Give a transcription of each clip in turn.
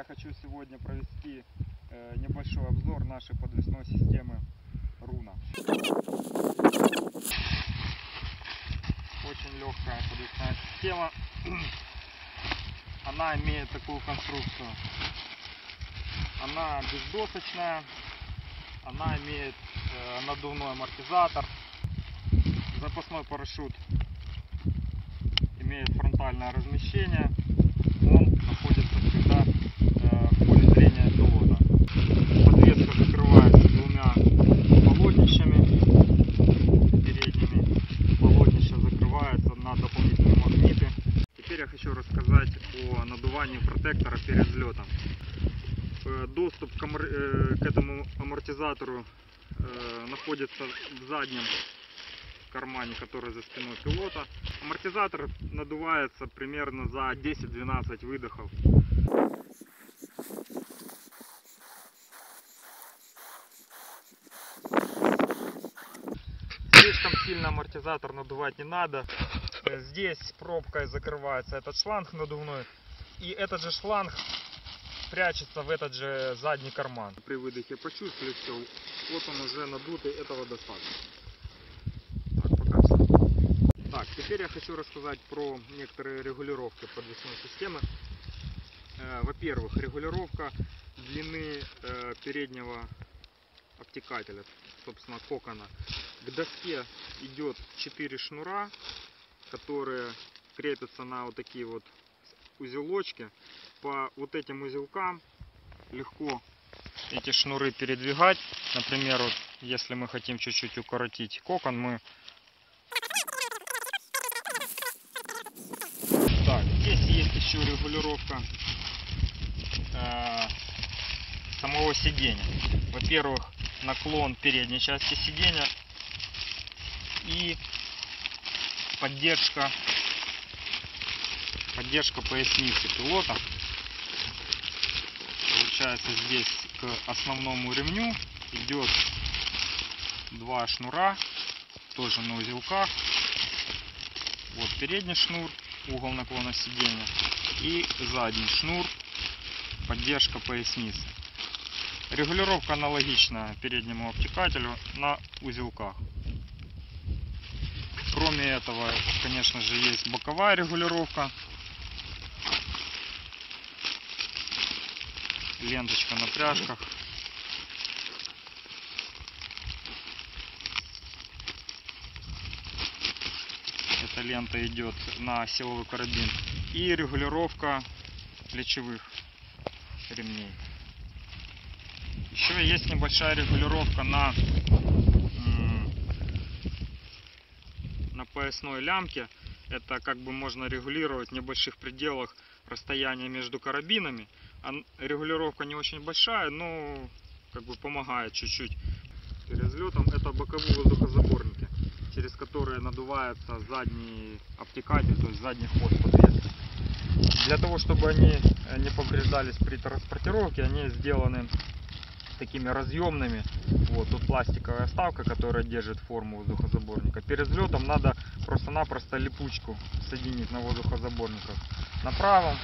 хочу сегодня провести небольшой обзор нашей подвесной системы Руна. Очень легкая подвесная система. Она имеет такую конструкцию. Она бездосочная. Она имеет надувной амортизатор. Запасной парашют имеет фронтальное размещение. Он находится всегда в поле зрения пилота. Подвеска закрывается двумя полотнищами передними. Полотнище закрывается на дополнительные магниты. Теперь я хочу рассказать о надувании протектора перед взлетом. Доступ к этому амортизатору находится в заднем кармане, который за спиной пилота. Амортизатор надувается примерно за 10-12 выдохов. Слишком сильно амортизатор надувать не надо. Здесь пробкой закрывается этот шланг надувной, и этот же шланг прячется в этот же задний карман. При выдохе почувствовали все, вот он уже надутый, этого достаточно. Так, теперь я хочу рассказать про некоторые регулировки подвесной системы. Во-первых, регулировка длины переднего обтекателя, собственно кокона. К доске идет 4 шнура, которые крепятся на вот такие вот узелочки. По вот этим узелкам легко эти шнуры передвигать. Например, вот, если мы хотим чуть-чуть укоротить кокон, мы... Так, здесь есть еще регулировка самого сидения. Во-первых, наклон передней части сидения и поддержка поясницы пилота. Получается, здесь к основному ремню идет 2 шнура, тоже на узелках. Вот передний шнур, угол наклона сидения, и задний шнур, поддержка поясницы. Регулировка аналогична переднему обтекателю на узелках. Кроме этого, конечно же, есть боковая регулировка. Ленточка на пряжках. Эта лента идет на силовой карабин. И регулировка плечевых ремней. Еще есть небольшая регулировка на поясной лямке. Это как бы можно регулировать в небольших пределах расстояния между карабинами. Регулировка не очень большая, но как бы помогает чуть-чуть перед взлетом. Это боковые воздухозаборники, через которые надувается задний обтекатель, то есть задний хвост подвески. Для того, чтобы они не повреждались при транспортировке, они сделаны такими разъемными. Вот тут пластиковая вставка, которая держит форму воздухозаборника. Перед взлетом надо просто-напросто липучку соединить на воздухозаборниках. На правом.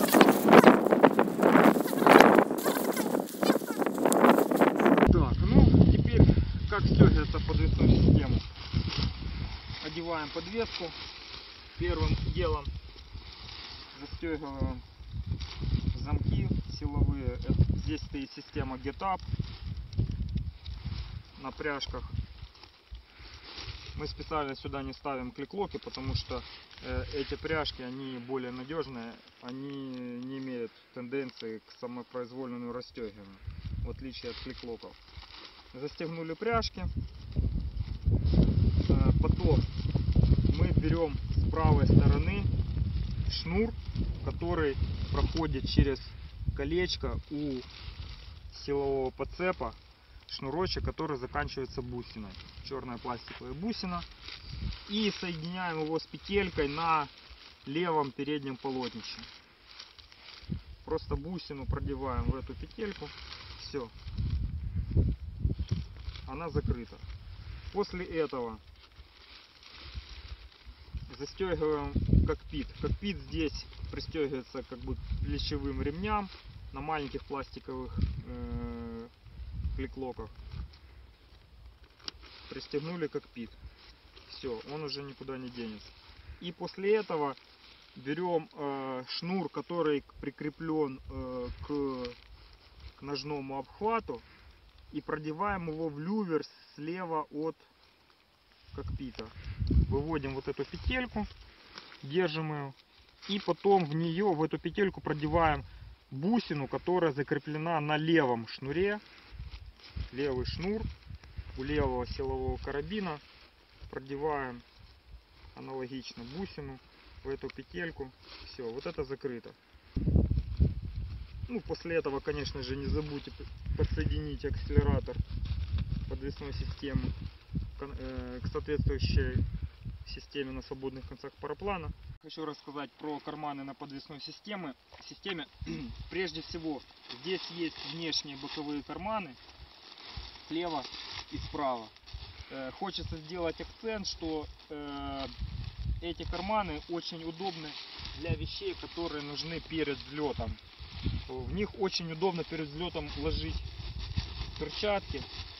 Так, ну теперь как стегивается подвесную систему. Одеваем подвеску. Первым делом застегиваем замки силовые. Здесь стоит система Get Up на пряжках. Мы специально сюда не ставим кликлоки, потому что эти пряжки, они более надежные, они не имеют тенденции к самопроизвольному расстегиванию, в отличие от кликлоков. Застегнули пряжки. Потом мы берем с правой стороны шнур, который проходит через колечко у силового подцепа, шнурочек, который заканчивается бусиной. Черная пластиковая бусина. И соединяем его с петелькой на левом переднем полотнище. Просто бусину продеваем в эту петельку. Все. Она закрыта. После этого застегиваем кокпит. Кокпит здесь пристегивается как бы к плечевым ремням. на маленьких пластиковых кликлоках. Пристегнули кокпит. Все, он уже никуда не денется. И после этого берем шнур, который прикреплен к ножному обхвату, и продеваем его в лювер слева от кокпита. Выводим вот эту петельку, держим ее, и потом в нее, в эту петельку продеваем бусину, которая закреплена на левом шнуре. Левый шнур у левого силового карабина. Продеваем аналогично бусину в эту петельку. Все, вот это закрыто. Ну, после этого, конечно же, не забудьте подсоединить акселератор подвесной системы к соответствующей системе на свободных концах параплана. Хочу рассказать про карманы на подвесной системе. Прежде всего, здесь есть внешние боковые карманы слева и справа. Хочется сделать акцент, что эти карманы очень удобны для вещей, которые нужны перед взлетом. В них очень удобно перед взлетом ложить перчатки.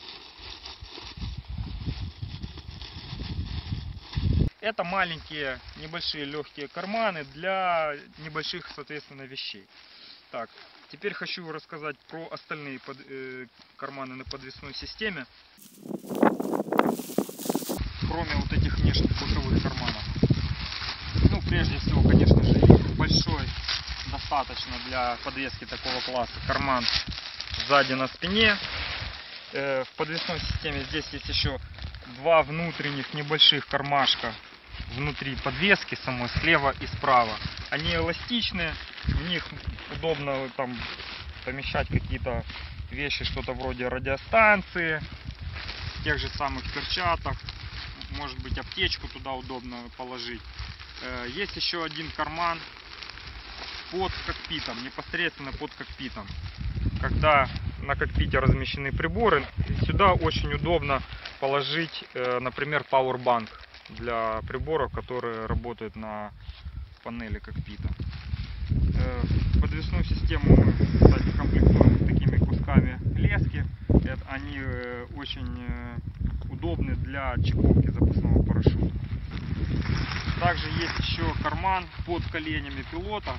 Это маленькие, небольшие, легкие карманы для небольших, соответственно, вещей. Так, теперь хочу рассказать про остальные карманы на подвесной системе. Кроме вот этих внешних боковых карманов. Ну, прежде всего, конечно же, большой, достаточно для подвески такого класса, карман сзади на спине. В подвесной системе здесь есть еще два внутренних небольших кармашка внутри подвески самой, слева и справа. Они эластичные, в них удобно там помещать какие-то вещи, что-то вроде радиостанции, тех же самых перчаток, может быть, аптечку туда удобно положить. Есть еще один карман под кокпитом, непосредственно под кокпитом. Когда на кокпите размещены приборы, сюда очень удобно положить, например, пауэрбанк для приборов, которые работают на панели кокпита. Подвесную систему мы, кстати, комплектуем такими кусками лески. Они очень удобны для чеховки запасного парашюта. Также есть еще карман под коленями пилота.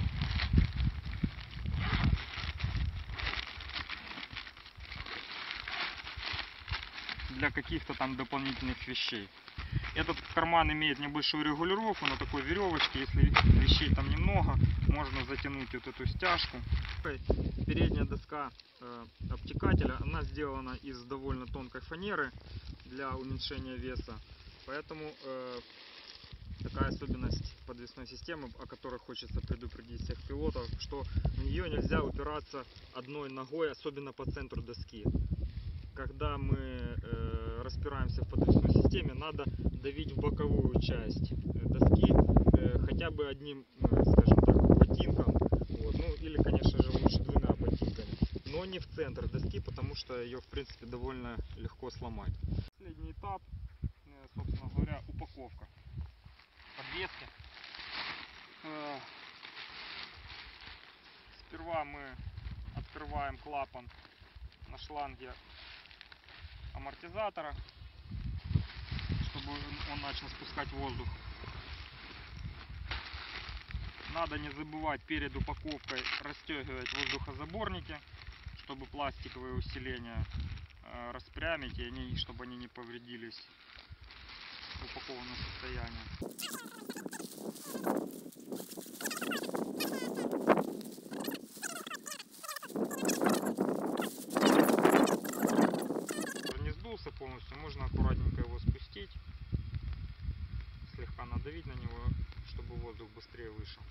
Для каких-то там дополнительных вещей. Этот карман имеет небольшую регулировку на такой веревочке. Если вещей там немного, можно затянуть вот эту стяжку. Передняя доска обтекателя, она сделана из довольно тонкой фанеры для уменьшения веса. Поэтому такая особенность подвесной системы, о которой хочется предупредить всех пилотов, что в нее нельзя упираться одной ногой, особенно по центру доски. Когда мы распираемся в подвесной системе, надо давить в боковую часть доски хотя бы одним, скажем так, ботинком, вот. Ну или, конечно же, лучше двумя ботинками, но не в центр доски, потому что ее, в принципе, довольно легко сломать. Последний этап, собственно говоря, упаковка подвески. Сперва мы открываем клапан на шланге амортизатора, чтобы он начал спускать воздух. Надо не забывать перед упаковкой расстегивать воздухозаборники, чтобы пластиковые усиления распрямить, и чтобы они не повредились в упакованном состоянии. Не сдулся полностью, можно аккуратненько его спустить, слегка надавить на него, чтобы воздух быстрее вышел.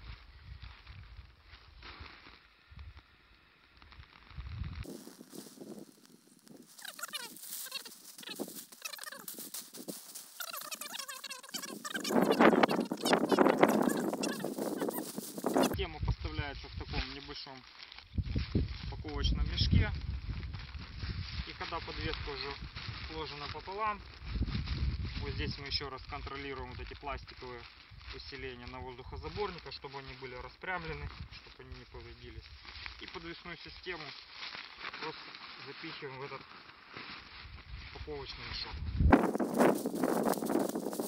Система поставляется в таком небольшом упаковочном мешке. И когда подвеска уже сложена пополам, вот здесь мы еще раз контролируем вот эти пластиковые усиления на воздухозаборниках, чтобы они были распрямлены, чтобы они не повредились. И подвесную систему просто запихиваем в этот упаковочный мешок.